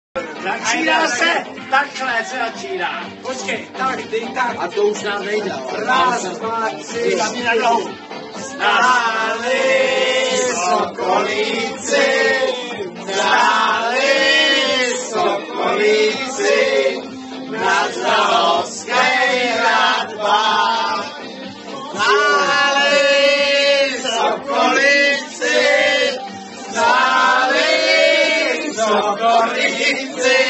Začíná se, takhle se začíná. Počkej, tak, dej tak. A to už nám nejde. Raz, dva, tři. Dáme na nohu. Stáli sokolíci, stáli sokolíci, na Zahovské hradbách. Stáli sokolíci, stáli sokolíci,